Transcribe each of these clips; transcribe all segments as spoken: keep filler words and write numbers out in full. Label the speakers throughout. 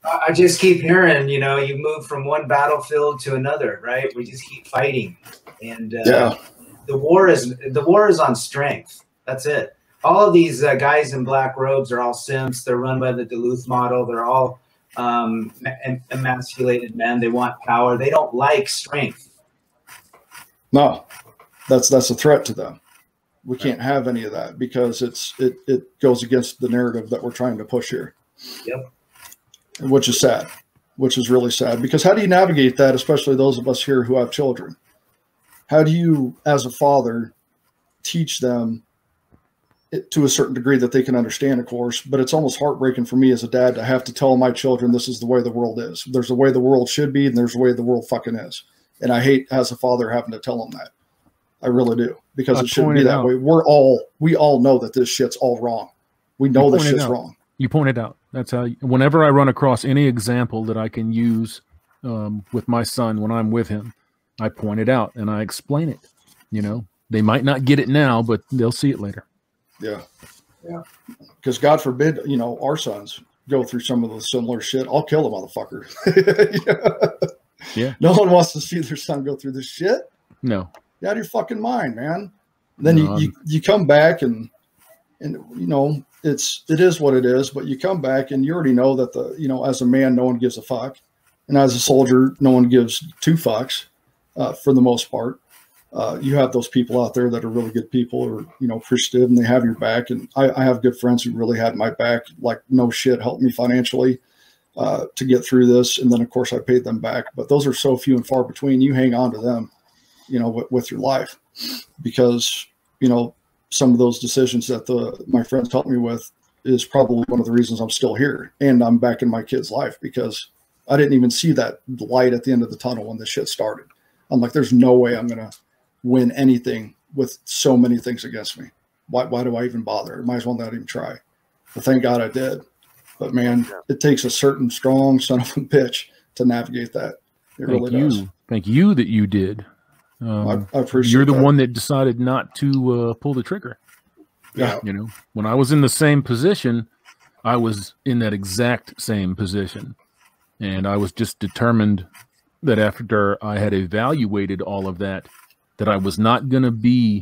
Speaker 1: I just keep hearing, you know, you move from one battlefield to another, right? We just keep fighting, and uh,
Speaker 2: yeah,
Speaker 1: the war is the war is on strength. That's it. All of these uh, guys in black robes are all simps. They're run by the Duluth model. They're all um, em emasculated men. They want power. They don't like strength.
Speaker 2: No, that's that's a threat to them. We can't have any of that because it's it it goes against the narrative that we're trying to push here.
Speaker 1: Yep.
Speaker 2: Which is sad, which is really sad, because how do you navigate that, especially those of us here who have children? How do you, as a father, teach them it, to a certain degree that they can understand, of course, but it's almost heartbreaking for me as a dad to have to tell my children this is the way the world is. There's the way the world should be, and there's the way the world fucking is. And I hate, as a father, having to tell them that. I really do, because
Speaker 3: I
Speaker 2: it shouldn't be that
Speaker 3: out.
Speaker 2: way. We're all, we all know that this shit's all wrong. We know this shit's
Speaker 3: out.
Speaker 2: wrong.
Speaker 3: You point it out. That's how, whenever I run across any example that I can use um, with my son when I'm with him, I point it out and I explain it. You know, they might not get it now, but they'll see it later.
Speaker 2: Yeah.
Speaker 1: Yeah.
Speaker 2: Because God forbid, you know, our sons go through some of the similar shit. I'll kill the motherfucker. yeah.
Speaker 3: yeah.
Speaker 2: No one wants to see their son go through this shit.
Speaker 3: No.
Speaker 2: You're out of your fucking mind, man. Then
Speaker 3: no,
Speaker 2: you, you, you come back and, and, you know, it's, it is what it is, but you come back and you already know that the, you know, as a man, no one gives a fuck. And as a soldier, no one gives two fucks uh, for the most part. Uh, you have those people out there that are really good people, or, you know, appreciative, and they have your back. And I, I have good friends who really had my back, like no shit, helped me financially uh, to get through this. And then of course I paid them back, but those are so few and far between. You hang on to them, you know, with, with your life, because, you know, some of those decisions that the my friends helped me with is probably one of the reasons I'm still here and I'm back in my kid's life, because I didn't even see that light at the end of the tunnel when this shit started. I'm like, there's no way I'm going to win anything with so many things against me. Why, why do I even bother? I might as well not even try. But thank God I did. But man, it takes a certain strong son of a bitch to navigate that. It
Speaker 3: Thank
Speaker 2: really
Speaker 3: you.
Speaker 2: does.
Speaker 3: Thank you that you did. Um,
Speaker 2: I, I appreciate
Speaker 3: you're the
Speaker 2: that.
Speaker 3: one that decided not to uh, pull the trigger.
Speaker 2: Yeah.
Speaker 3: You know, when I was in the same position, I was in that exact same position. And I was just determined that after I had evaluated all of that, that I was not going to be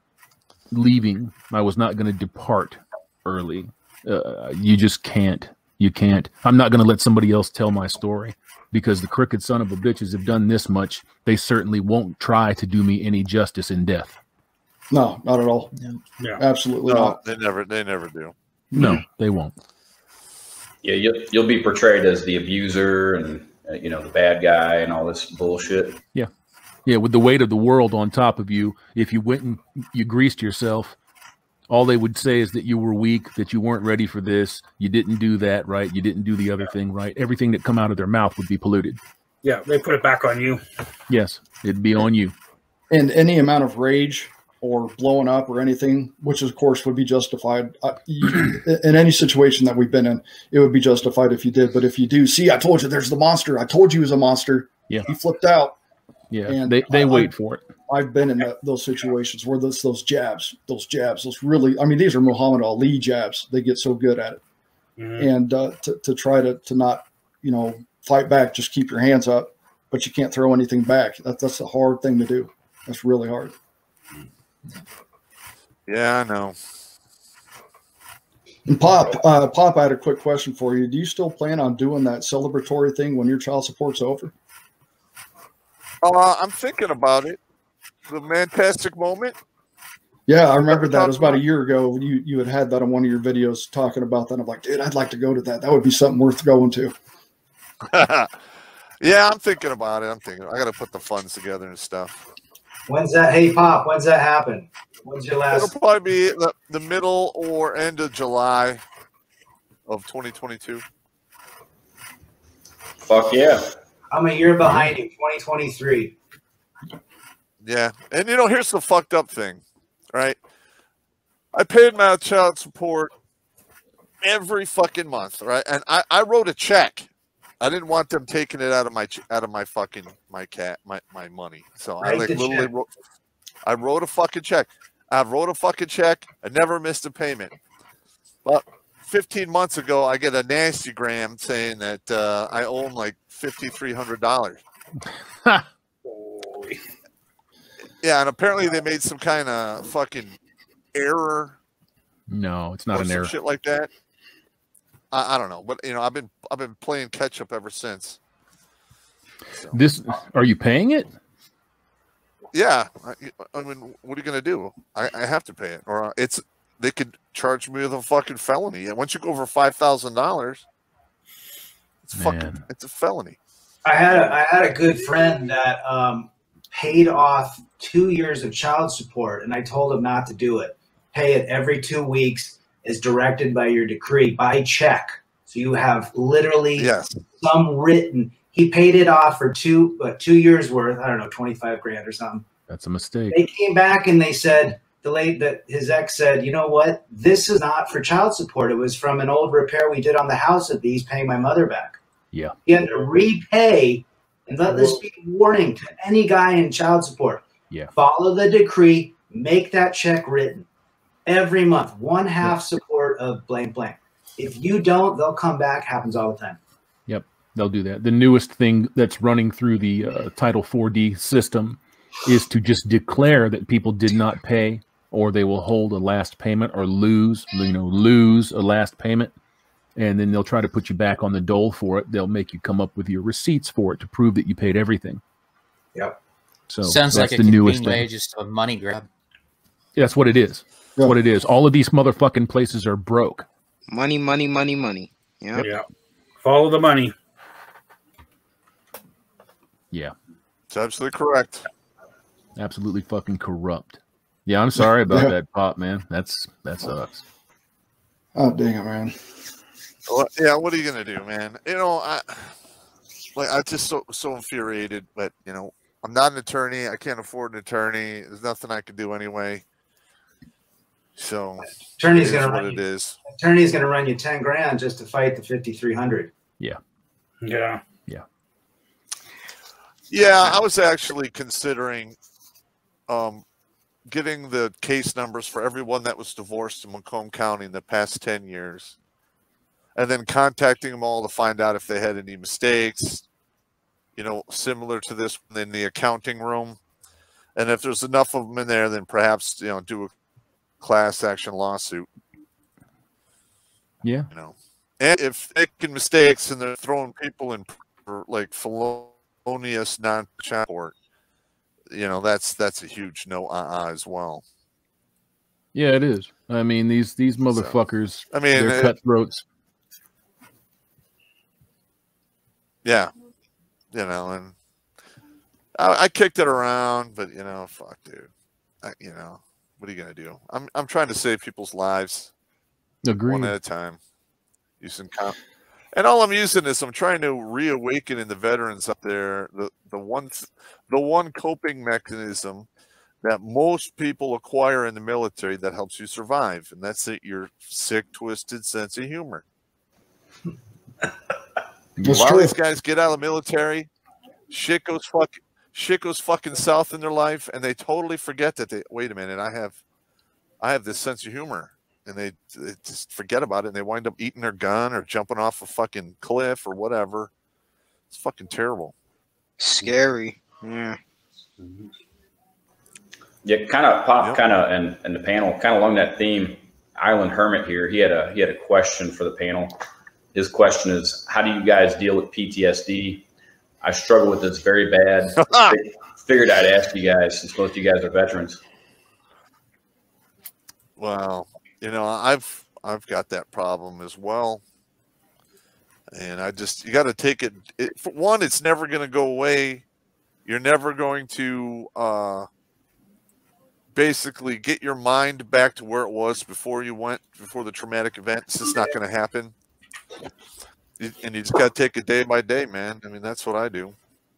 Speaker 3: leaving. I was not going to depart early. Uh, you just can't. You can't. I'm not going to let somebody else tell my story, because the crooked son of a bitches have done this much. They certainly won't try to do me any justice in death.
Speaker 2: No, not at all.
Speaker 4: Yeah.
Speaker 2: Absolutely
Speaker 5: No,
Speaker 2: not.
Speaker 5: they never, they never do.
Speaker 3: No, they won't.
Speaker 4: Yeah, you'll, you'll be portrayed as the abuser and, uh, you know, the bad guy and all this bullshit.
Speaker 3: Yeah. Yeah, with the weight of the world on top of you, if you went and you greased yourself, all they would say is that you were weak, that you weren't ready for this, you didn't do that right, you didn't do the other thing right. Everything that come out of their mouth would be polluted.
Speaker 6: Yeah, they put it back on you.
Speaker 3: Yes, it'd be on you.
Speaker 2: And any amount of rage or blowing up or anything, which of course would be justified uh, you, in any situation that we've been in, it would be justified if you did. But if you do, see, I told you there's the monster. I told you he was a monster.
Speaker 3: Yeah.
Speaker 2: He flipped out.
Speaker 3: Yeah,
Speaker 2: And
Speaker 3: they, they
Speaker 2: I,
Speaker 3: wait
Speaker 2: I,
Speaker 3: for it.
Speaker 2: I've been in that, those situations where those, those jabs, those jabs, those really, I mean, these are Muhammad Ali jabs. They get so good at it. Mm-hmm. And uh, to, to try to, to not, you know, fight back, just keep your hands up, but you can't throw anything back. That, that's a hard thing to do. That's really hard.
Speaker 5: Yeah, I know.
Speaker 2: And Pop, uh, Pop, I had a quick question for you. Do you still plan on doing that celebratory thing when your child support's over?
Speaker 5: Uh, I'm thinking about it. The fantastic moment.
Speaker 2: Yeah, I remember that. It was about a year ago. You you had had that on one of your videos talking about that. I'm like, dude, I'd like to go to that. That would be something worth going to.
Speaker 5: Yeah, I'm thinking about it. I'm thinking. I got to put the funds together and stuff.
Speaker 1: When's that? Hey, Pop, when's that happen? When's your last?
Speaker 5: It'll probably be the, the middle or end of July of twenty twenty-two.
Speaker 4: Fuck yeah.
Speaker 1: I'm a year behind you, twenty twenty-three.
Speaker 5: Yeah. And, you know, here's the fucked up thing, right? I paid my child support every fucking month, right? And I, I wrote a check. I didn't want them taking it out of my out of my fucking my cat my, my money. So
Speaker 1: Write
Speaker 5: I like
Speaker 1: the
Speaker 5: literally
Speaker 1: check.
Speaker 5: wrote I wrote a fucking check. I wrote a fucking check. I never missed a payment. But fifteen months ago, I get a nasty gram saying that uh, I owe him like fifty-three hundred dollars. Yeah, and apparently they made some kind of fucking error.
Speaker 3: No, it's not
Speaker 5: or
Speaker 3: an
Speaker 5: some
Speaker 3: error.
Speaker 5: shit like that. I, I don't know, but you know, I've been I've been playing catch up ever since. So.
Speaker 3: This are you paying it?
Speaker 5: Yeah, I, I mean, what are you gonna do? I, I have to pay it, or it's they could charge me with a fucking felony. And once you go over five thousand dollars, it's
Speaker 3: Man.
Speaker 5: fucking it's a felony.
Speaker 1: I had a, I had a good friend that um, paid off two years of child support, and I told him not to do it. Pay it every two weeks as directed by your decree by check. So you have literally
Speaker 5: yes.
Speaker 1: some written. He paid it off for two uh, two years worth. I don't know, twenty-five grand or something.
Speaker 3: That's a mistake.
Speaker 1: They came back and they said the late that his ex said, you know what? This is not for child support. It was from an old repair we did on the house at these, paying my mother back.
Speaker 3: Yeah.
Speaker 1: He had to repay, and let this be a warning to any guy in child support.
Speaker 3: Yeah.
Speaker 1: Follow the decree, make that check written every month, one half support of blank blank. If you don't, they'll come back. Happens all the time.
Speaker 3: Yep, they'll do that. The newest thing that's running through the uh, Title four D system is to just declare that people did not pay, or they will hold a last payment or lose, you know, lose a last payment. And then they'll try to put you back on the dole for it. They'll make you come up with your receipts for it to prove that you paid everything.
Speaker 1: Yep.
Speaker 3: So
Speaker 7: sounds
Speaker 3: that's
Speaker 7: like a
Speaker 3: the newest
Speaker 7: convenient way
Speaker 3: thing.
Speaker 7: just a money grab.
Speaker 3: That's what it is. That's
Speaker 2: Yeah.
Speaker 3: what it is. All of these motherfucking places are broke.
Speaker 8: Money, money, money, money. Yeah.
Speaker 6: Yeah. Follow the money.
Speaker 3: Yeah.
Speaker 5: It's absolutely correct.
Speaker 3: Absolutely fucking corrupt. Yeah, I'm sorry about
Speaker 2: Yeah.
Speaker 3: that, Pop, man. That's that sucks.
Speaker 2: Oh, dang it, man.
Speaker 5: Well, yeah, what are you gonna do, man? You know, I like I just so so infuriated, but you know, I'm not an attorney. I can't afford an attorney. There's nothing I can do anyway. So
Speaker 1: Attorney's
Speaker 5: it is
Speaker 1: gonna
Speaker 5: what
Speaker 1: run
Speaker 5: it
Speaker 1: you,
Speaker 5: is.
Speaker 1: attorney's gonna run you ten grand just to fight the fifty-three hundred.
Speaker 3: Yeah.
Speaker 6: Yeah.
Speaker 5: Yeah, I was actually considering um, getting the case numbers for everyone that was divorced in Macomb County in the past ten years, and then contacting them all to find out if they had any mistakes, you know, similar to this in the accounting room. And if there's enough of them in there, then perhaps, you know, do a class action lawsuit.
Speaker 3: Yeah.
Speaker 5: You know, and if they're making mistakes and they're throwing people in for like felonious non-child support, you know, that's that's a huge no uh-uh as well.
Speaker 3: Yeah, it is. I mean, these these motherfuckers,
Speaker 5: I mean,
Speaker 3: they're
Speaker 5: it-
Speaker 3: cutthroats.
Speaker 5: Yeah, you know, and I, I kicked it around, but you know, fuck, dude. I, you know, what are you gonna do? I'm I'm trying to save people's lives
Speaker 3: Agreed.
Speaker 5: one at a time, using comp. And all I'm using is I'm trying to reawaken in the veterans up there the the one the one coping mechanism that most people acquire in the military that helps you survive, and that's it, your sick, twisted sense of humor.
Speaker 2: That's
Speaker 5: a lot
Speaker 2: true.
Speaker 5: of these guys get out of the military, shit goes fuck, shit goes fucking south in their life, and they totally forget that they wait a minute, I have, I have this sense of humor, and they, they just forget about it, and they wind up eating their gun or jumping off a fucking cliff or whatever. It's fucking terrible.
Speaker 8: Scary. Yeah.
Speaker 4: Yeah, kind of Pop,
Speaker 5: Yep.
Speaker 4: kind of, and and the panel, kind of along that theme. Island Hermit here. He had a he had a question for the panel. His question is, how do you guys deal with P T S D? I struggle with this very bad. Figured I'd ask you guys, since most of you guys are veterans.
Speaker 5: Well, you know, I've I've got that problem as well, and I just you got to take it, it. For one, it's never going to go away. You're never going to uh, basically get your mind back to where it was before you went before the traumatic event. It's just not going to happen. You- And you just got to take it day by day, man. I mean, that's what I do.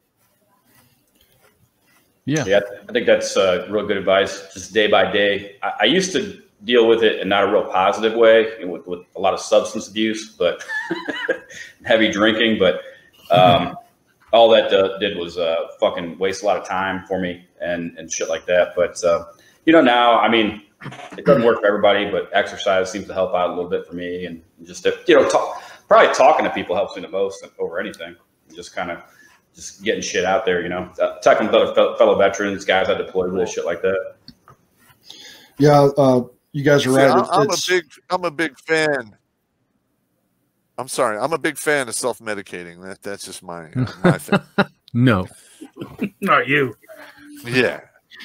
Speaker 3: Yeah.
Speaker 4: Yeah, I think that's uh, real good advice. Just day by day. I, I used to deal with it in not a real positive way, with, with a lot of substance abuse, but heavy drinking. But um, all that uh, did was uh, fucking waste a lot of time for me and and shit like that. But uh, you know, now, I mean, it doesn't work for everybody, but exercise seems to help out a little bit for me. And just, to, you know, talk, probably talking to people helps me the most over anything. Just kind of just getting shit out there, you know, talking with other fellow veterans, guys I deployed with, shit like that.
Speaker 2: Yeah, uh, you guys are
Speaker 5: See,
Speaker 2: right.
Speaker 5: I'm, I'm a
Speaker 2: It's,
Speaker 5: big, I'm a big fan. I'm sorry, I'm a big fan of self-medicating. That that's just my uh, my thing.
Speaker 3: No.
Speaker 6: Not you.
Speaker 5: Yeah.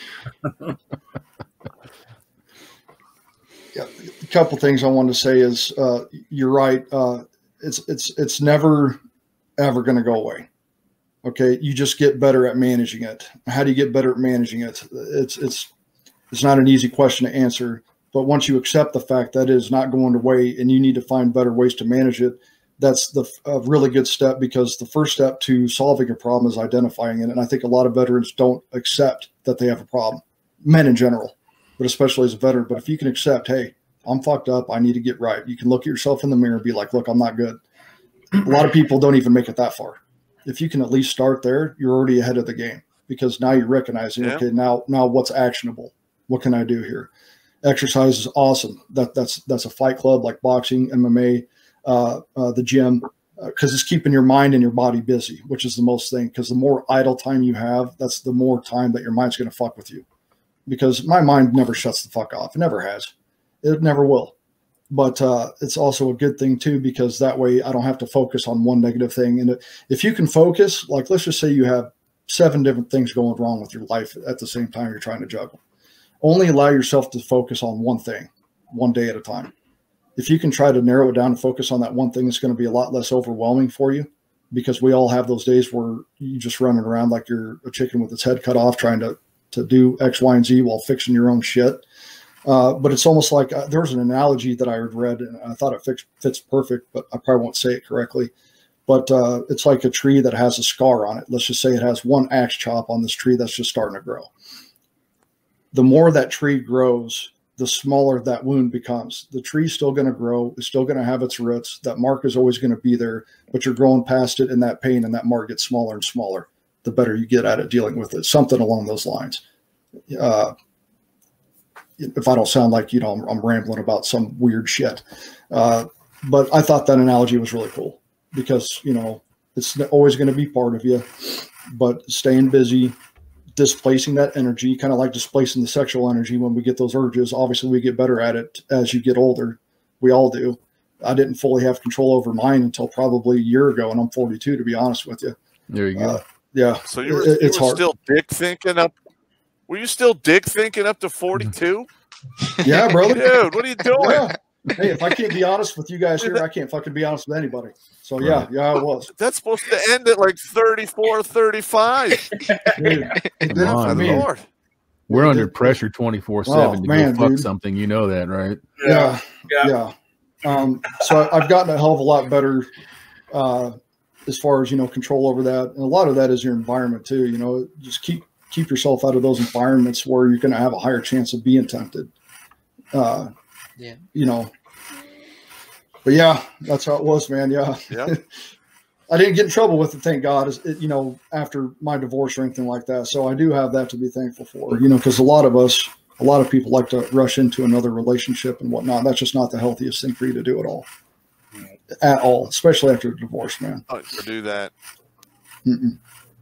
Speaker 2: Yeah, a couple things I wanted to say is uh, you're right. Uh, it's it's it's never ever going to go away. Okay, you just get better at managing it. How do you get better at managing it? It's it's it's not an easy question to answer. But once you accept the fact that it is not going away and you need to find better ways to manage it, that's the a really good step, because the first step to solving a problem is identifying it. And I think a lot of veterans don't accept that they have a problem, men in general, but especially as a veteran. But if you can accept, hey, I'm fucked up, I need to get right. You can look at yourself in the mirror and be like, look, I'm not good. A lot of people don't even make it that far. If you can at least start there, you're already ahead of the game, because now you're recognizing,
Speaker 5: Yeah.
Speaker 2: okay, now, now what's actionable? What can I do here? Exercise is awesome. That that's, that's a fight club like boxing, M M A, uh, uh, the gym, because uh, it's keeping your mind and your body busy, which is the most thing. Because the more idle time you have, that's the more time that your mind's going to fuck with you. Because my mind never shuts the fuck off. It never has. It never will. But uh, it's also a good thing too, because that way I don't have to focus on one negative thing. And if you can focus, like let's just say you have seven different things going wrong with your life at the same time you're trying to juggle. Only allow yourself to focus on one thing, one day at a time. If you can try to narrow it down and focus on that one thing, it's going to be a lot less overwhelming for you, because we all have those days where you just running around like you're a chicken with its head cut off, trying to, to do X, Y, and Z while fixing your own shit. Uh, but it's almost like uh, there was an analogy that I had read, and I thought it fits, fits perfect, but I probably won't say it correctly. But uh, it's like a tree that has a scar on it. Let's just say it has one axe chop on this tree that's just starting to grow. The more that tree grows, the smaller that wound becomes. The tree's still going to grow. It's still going to have its roots. That mark is always going to be there, but you're growing past it, and that pain and that mark gets smaller and smaller the better you get at it dealing with it. Something along those lines. Uh, if I don't sound like, you know, I'm, I'm rambling about some weird shit. Uh, but I thought that analogy was really cool, because, you know, it's always going to be part of you, but staying busy, displacing that energy, kind of like displacing the sexual energy when we get those urges. Obviously we get better at it as you get older. We all do. I didn't fully have control over mine until probably a year ago, and I'm forty-two, to be honest with you.
Speaker 3: There you go.
Speaker 2: Uh, yeah.
Speaker 5: So you were,
Speaker 2: it,
Speaker 5: you
Speaker 2: it's
Speaker 5: were
Speaker 2: hard.
Speaker 5: still dick thinking up. Were you still dick thinking up to forty-two?
Speaker 2: Yeah, brother.
Speaker 5: Dude, what are you doing?
Speaker 2: Yeah. Hey, if I can't be honest with you guys here, I can't fucking be honest with anybody. So yeah, yeah, I was.
Speaker 5: That's supposed to end at like thirty-four, thirty-five.
Speaker 2: Dude, it
Speaker 3: Come on,
Speaker 2: I mean,
Speaker 5: Lord.
Speaker 3: We're
Speaker 2: it-
Speaker 3: under
Speaker 2: it-
Speaker 3: pressure twenty-four seven
Speaker 2: Oh,
Speaker 3: to
Speaker 2: man,
Speaker 3: go fuck
Speaker 2: dude.
Speaker 3: something. You know that, right?
Speaker 2: yeah,
Speaker 6: Yeah.
Speaker 2: yeah. Um, so I, I've gotten a hell of a lot better uh, as far as, you know, control over that. And a lot of that is your environment too. You know, just keep keep yourself out of those environments where you're going to have a higher chance of being tempted. Uh,
Speaker 8: Yeah.
Speaker 2: You know. But yeah, that's how it was, man. Yeah.
Speaker 5: Yeah.
Speaker 2: I didn't get in trouble with it, thank God, is it, you know, after my divorce or anything like that. So I do have that to be thankful for, you know, because a lot of us, a lot of people like to rush into another relationship and whatnot. That's just not the healthiest thing for you to do at all, at all, especially after a divorce, man.
Speaker 5: Oh, to do that.
Speaker 2: Mm-mm.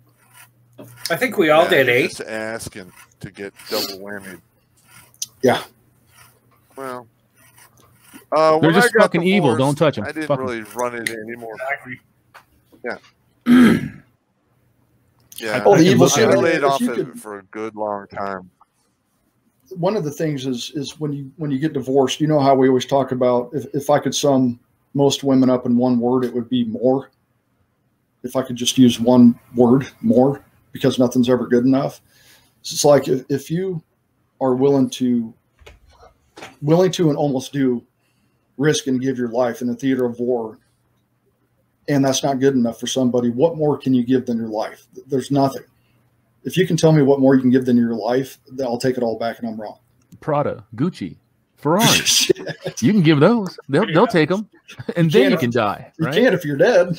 Speaker 6: I think we all
Speaker 5: Yeah,
Speaker 6: did,
Speaker 5: you're
Speaker 6: eh?
Speaker 5: Just asking to get double whammy.
Speaker 2: Yeah.
Speaker 5: Well, uh,
Speaker 3: They're
Speaker 5: when I
Speaker 3: just
Speaker 5: got
Speaker 3: fucking evil.
Speaker 5: divorced,
Speaker 3: Don't touch 'em.
Speaker 5: I didn't
Speaker 3: Fuck 'em.
Speaker 5: really run it anymore.
Speaker 6: Exactly.
Speaker 5: Yeah,
Speaker 2: Oh, the
Speaker 5: I,
Speaker 2: evil
Speaker 5: I
Speaker 2: side.
Speaker 5: laid
Speaker 2: If
Speaker 5: off
Speaker 2: you
Speaker 5: it
Speaker 2: could-
Speaker 5: for a good long time.
Speaker 2: One of the things is, is when you, when you get divorced, you know how we always talk about, if, if I could sum most women up in one word, it would be more. If I could just use one word, more, because nothing's ever good enough. It's like if, if you are willing to, willing to and almost do risk and give your life in the theater of war, and that's not good enough for somebody, what more can you give than your life? There's nothing. If you can tell me what more you can give than your life, then I'll take it all back and I'm wrong.
Speaker 3: Prada, Gucci, Ferrari. You can give those. They'll they'll take them, and then
Speaker 2: can't
Speaker 3: you
Speaker 2: if-
Speaker 3: can die.
Speaker 2: You
Speaker 3: Right?
Speaker 2: can't if you're dead.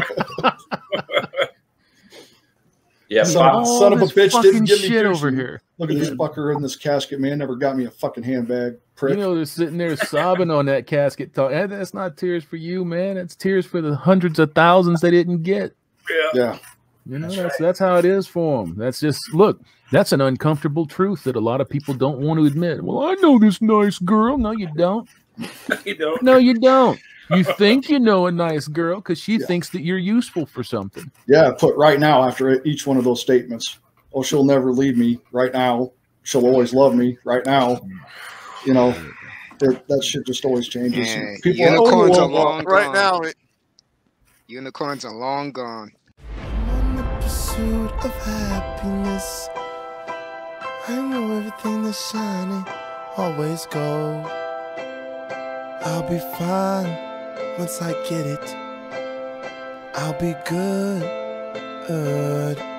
Speaker 4: Yeah,
Speaker 2: Son,
Speaker 4: Pop,
Speaker 3: All
Speaker 2: son of a
Speaker 3: this
Speaker 2: bitch
Speaker 3: fucking
Speaker 2: didn't give me
Speaker 3: shit over
Speaker 2: Gucci.
Speaker 3: here.
Speaker 2: Look at this fucker in this casket, man. Never got me a fucking handbag. Prick.
Speaker 3: You know, they're sitting there sobbing on that casket. Talk. And that's not tears for you, man. It's tears for the hundreds of thousands they didn't get.
Speaker 6: Yeah.
Speaker 2: Yeah.
Speaker 3: You know, that's that's, that's how it is for them. That's just, look, that's an uncomfortable truth that a lot of people don't want to admit. Well, I know this nice girl. No, you don't.
Speaker 6: You don't.
Speaker 3: No, you don't. You think you know a nice girl because she
Speaker 2: Yeah.
Speaker 3: thinks that you're useful for something.
Speaker 2: Yeah. Put right now after each one of those statements. Oh, she'll never leave me. Right now. She'll always love me. Right now. You know, it, that shit just always changes.
Speaker 8: Yeah,
Speaker 2: People
Speaker 8: unicorns
Speaker 2: are,
Speaker 8: are
Speaker 2: oh, well,
Speaker 8: long
Speaker 5: Right
Speaker 8: gone.
Speaker 5: now, it,
Speaker 8: Unicorns are long gone.
Speaker 7: On the pursuit of happiness, I know everything that's shining always gold. I'll be fine once I get it. I'll be good, good.